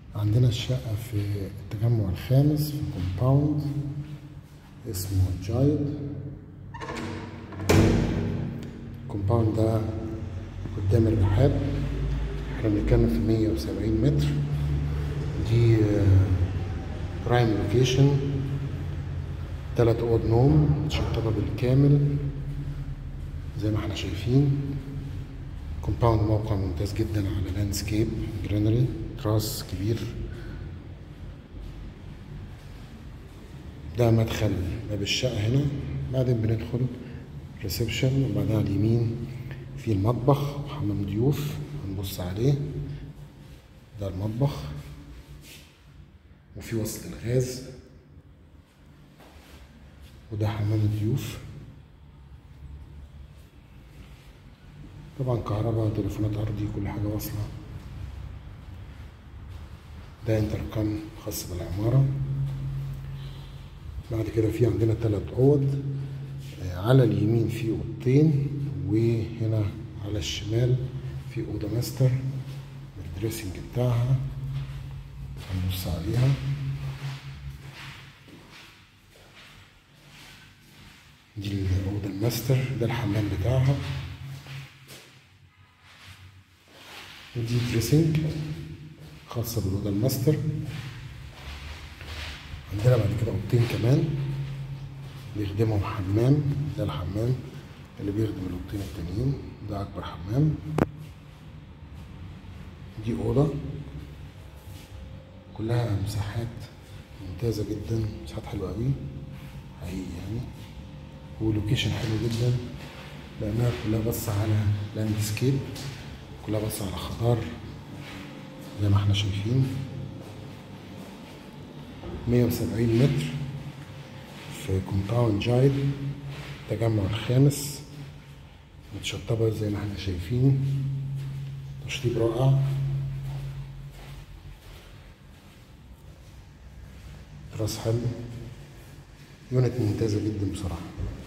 عندنا الشقة في التجمع الخامس في كومباوند اسمه جايد. الكومباوند ده قدام الرحاب. احنا بنتكلم في 170 متر. دي برايم لوكيشن، 3 اوض نوم متشطبة بالكامل زي ما احنا شايفين. كومباوند موقع ممتاز جدا على لاندسكيب جرينري، تراس كبير. ده مدخل باب الشقة هنا، بعدين بندخل ريسبشن، وبعدين على اليمين في المطبخ وحمام ضيوف هنبص عليه. ده المطبخ وفي وصلة الغاز، وده حمام الضيوف. طبعا كهرباء، تليفونات ارضي، كل حاجة واصلة. ده انتركم خاص بالعمارة. بعد كده في عندنا 3 اوض، على اليمين في اوضتين، وهنا على الشمال في اوضه ماستر الدريسنج بتاعها هنبص عليها. دي الاوضه الماستر، ده الحمام بتاعها، ودي دريسنج خاصه بالاوضه الماستر. عندنا بعد كده اوضتين كمان بيخدمهم حمام. ده الحمام اللي بيخدم الاوضتين التانيين، ده اكبر حمام. دي اوضه كلها مساحات ممتازه جدا، مساحات حلوه قوي حقيقي يعني، ولوكيشن حلو جدا لانها كلها باصه على لاندسكيب، كلها باصه على خضار زي ما احنا شايفين. 170 متر في كومباوند جايد التجمع الخامس، متشطبة زي ما احنا شايفين، تشطيب رائع. تراس حلو، يونت ممتازة جدا بصراحة.